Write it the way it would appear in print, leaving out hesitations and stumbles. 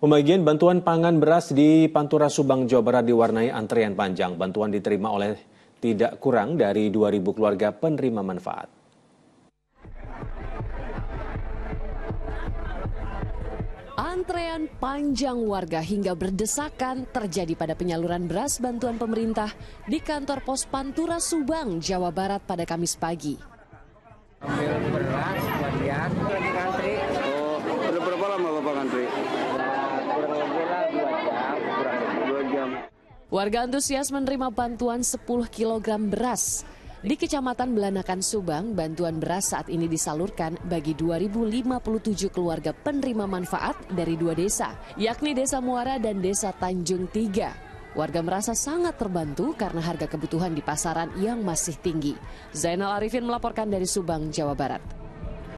Pembagian bantuan pangan beras di Pantura Subang, Jawa Barat diwarnai antrean panjang. Bantuan diterima oleh tidak kurang dari 2.000 keluarga penerima manfaat. Antrean panjang warga hingga berdesakan terjadi pada penyaluran beras bantuan pemerintah di kantor pos Pantura Subang, Jawa Barat pada Kamis pagi. Ambil beras, bagian lagi ngantri. Oh, udah berapa lama Bapak ngantri? Kurang lebih lah 2 jam. Warga antusias menerima bantuan 10 kg beras. Di Kecamatan Belanakan Subang, bantuan beras saat ini disalurkan bagi 2.057 keluarga penerima manfaat dari 2 desa, yakni Desa Muara dan Desa Tanjung Tiga. Warga merasa sangat terbantu karena harga kebutuhan di pasaran yang masih tinggi. Zainal Arifin melaporkan dari Subang, Jawa Barat.